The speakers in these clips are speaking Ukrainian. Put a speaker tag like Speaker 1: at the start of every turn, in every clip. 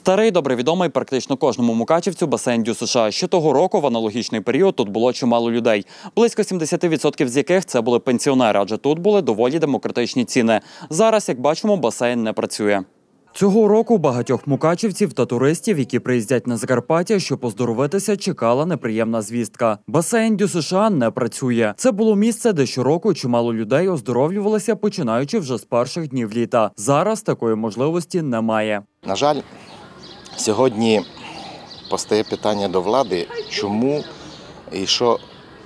Speaker 1: Старий, добре відомий практично кожному мукачівцю басейн Дю США. Ще того року в аналогічний період тут було чимало людей. Близько 70% з яких це були пенсіонери, адже тут були доволі демократичні ціни. Зараз, як бачимо, басейн не працює. Цього року багатьох мукачівців та туристів, які приїздять на Закарпаття, щоб оздоровитися, чекала неприємна звістка. Басейн Дю США не працює. Це було місце, де щороку чимало людей оздоровлювалися, починаючи вже з перших днів літа. Зараз такої можливості немає.
Speaker 2: На жаль, сьогодні постає питання до влади, чому і що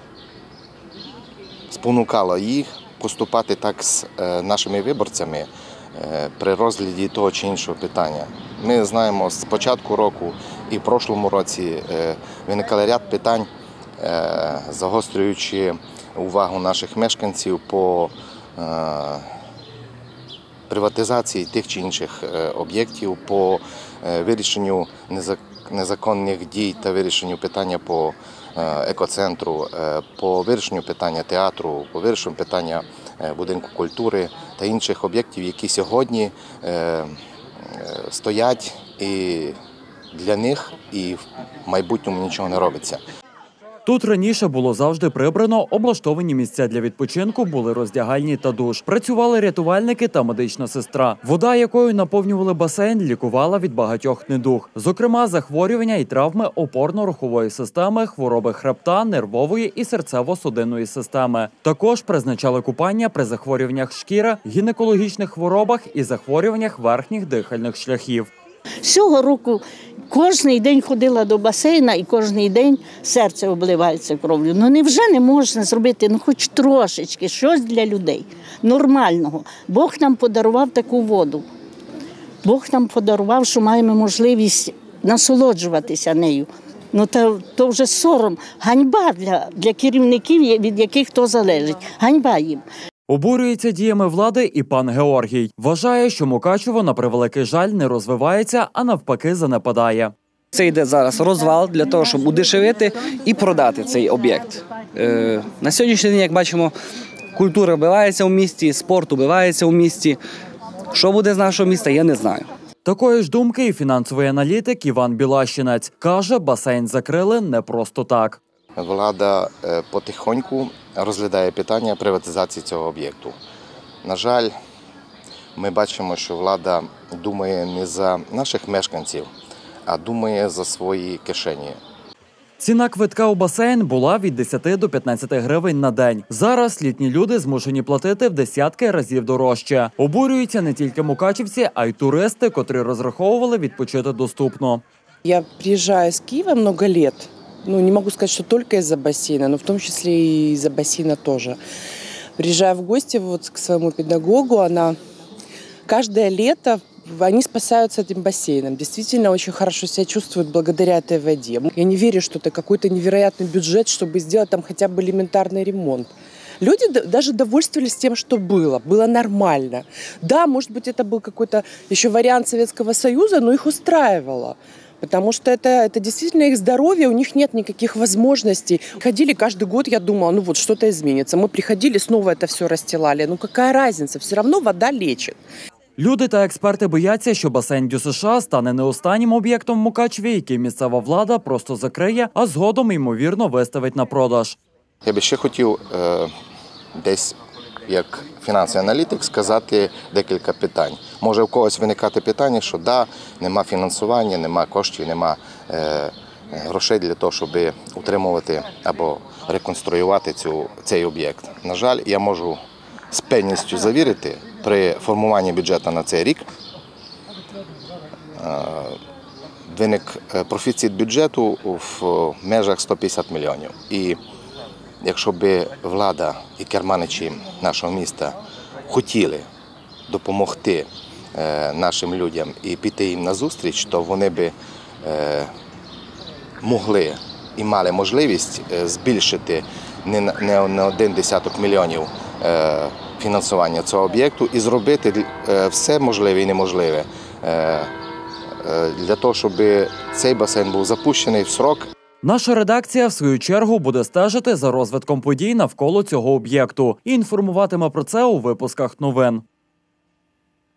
Speaker 2: спонукало їх поступати так з нашими виборцями при розгляді того чи іншого питання. Ми знаємо, з початку року і в прошлому році виникали ряд питань, загострюючи увагу наших мешканців по приватизації тих чи інших об'єктів, по вирішенню незаконних дій та вирішенню питання по екоцентру, по вирішенню питання театру, по вирішенню питання будинку культури та інших об'єктів, які сьогодні стоять, і для них і в майбутньому нічого не робиться.
Speaker 1: Тут раніше було завжди прибрано, облаштовані місця для відпочинку, були роздягальні та душ. Працювали рятувальники та медична сестра. Вода, якою наповнювали басейн, лікувала від багатьох недуг. Зокрема, захворювання і травми опорно-рухової системи, хвороби хребта, нервової і серцево-судинної системи. Також призначали купання при захворюваннях шкіри, гінекологічних хворобах і захворюваннях верхніх дихальних шляхів.
Speaker 3: Цього року кожен день ходила до басейна і кожен день серце обливається кров'ю. Ну невже не можна зробити хоч трошечки щось для людей нормального? Бог нам подарував таку воду. Бог нам подарував, що маємо можливість насолоджуватися нею. Ну то вже сором, ганьба для керівників, від яких то залежить. Ганьба їм.
Speaker 1: Обурюється діями влади і пан Георгій. Вважає, що Мукачево, на превеликий жаль, не розвивається, а навпаки занепадає.
Speaker 4: Це йде зараз розвал для того, щоб удешевити і продати цей об'єкт. На сьогоднішній день, як бачимо, культура вбивається у місті, спорт вбивається у місті. Що буде з нашого міста, я не знаю.
Speaker 1: Такої ж думки і фінансовий аналітик Іван Білащинець. Каже, басейн закрили не просто так.
Speaker 2: Влада потихоньку розглядає питання приватизації цього об'єкту. На жаль, ми бачимо, що влада думає не за наших мешканців, а думає за свої кишені.
Speaker 1: Ціна квитка у басейн була від 10 до 15 гривень на день. Зараз літні люди змушені платити в десятки разів дорожче. Обурюються не тільки мукачівці, а й туристи, котрі розраховували відпочити доступно.
Speaker 5: Я приїжджаю з Києва много лет. Не могу сказать, что только из-за бассейна, но в том числе и из-за бассейна тоже. Приезжая в гости к своему педагогу, каждое лето они спасаются этим бассейном. Действительно очень хорошо себя чувствуют благодаря этой воде. Я не верю, что это какой-то невероятный бюджет, чтобы сделать там хотя бы элементарный ремонт. Люди даже довольствовались тем, что было нормально. Да, может быть, это был какой-то еще вариант Советского Союза, но их устраивало. Потому что это действительно их здоровье, у них нет никаких возможностей. Ходили каждый год, я думала, что-то изменится. Мы приходили, снова это все расстилали. Какая разница, все равно вода лечит.
Speaker 1: Люди та експерти бояться, що басейн Дю США стане не останнім об'єктом в Мукачеві, який місцева влада просто закриє, а згодом, ймовірно, виставить на продаж.
Speaker 2: Я би ще хотів десь, як фінансовий аналітик, сказати декілька питань. Може у когось виникати питання, що да, нема фінансування, нема коштів, нема грошей для того, щоб утримувати або реконструювати цей об'єкт. На жаль, я можу з певністю завірити, при формуванні бюджету на цей рік виник профіцит бюджету в межах 150 мільйонів. І якщо б влада і керманичі нашого міста хотіли допомогти нашим людям і піти їм назустріч, то вони б могли і мали можливість збільшити не один десяток мільйонів фінансування цього об'єкту і зробити все можливе і неможливе для того, щоб цей басейн був запущений в срок.
Speaker 1: Наша редакція, в свою чергу, буде стежити за розвитком подій навколо цього об'єкту і інформуватиме про це у випусках новин.